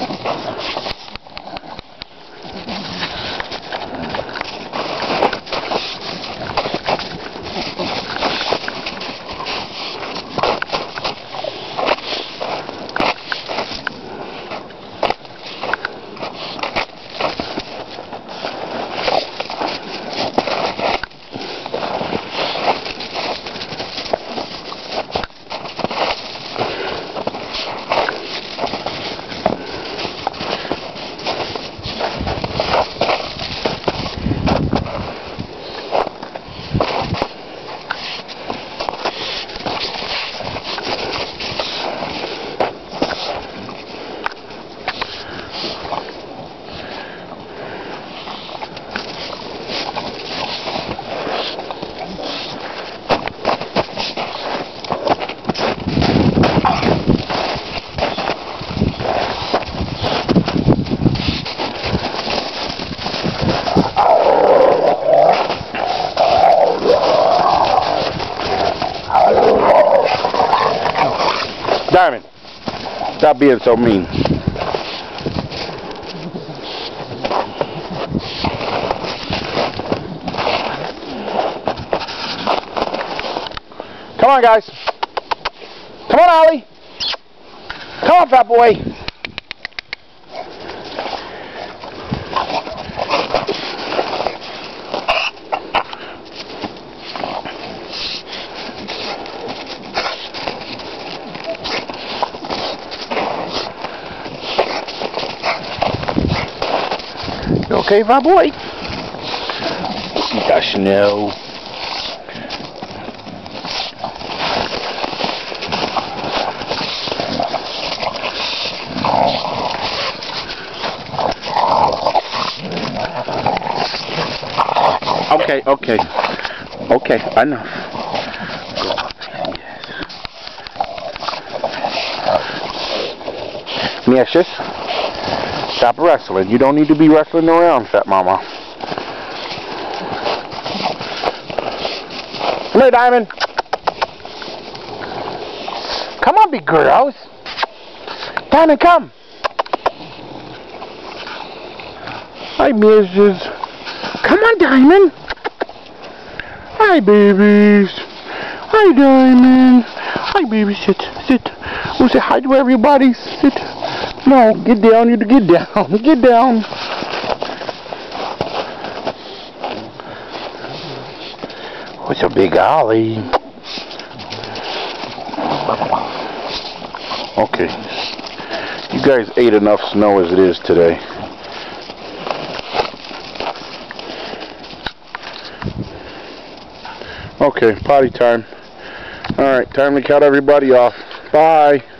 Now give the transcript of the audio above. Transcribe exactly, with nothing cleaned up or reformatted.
Diamond, stop being so mean. Come on, guys. Come on, Ollie. Come on, fat boy. You okay, fat boy? Gosh, no. Okay, okay, okay, enough. Yes. Mish, stop wrestling. You don't need to be wrestling around, fat mama. Come here, Diamond. Come on, big girls. Diamond, come. Hi, missus Come on, Diamond. Hi, babies. Hi, Diamond. Hi, baby. Sit, sit. We'll say hi to everybody. Sit. No, get down. You get down. Get down. What's a big Ollie? Okay. You guys ate enough snow as it is today. Okay, potty time. Alright, time to cut everybody off. Bye.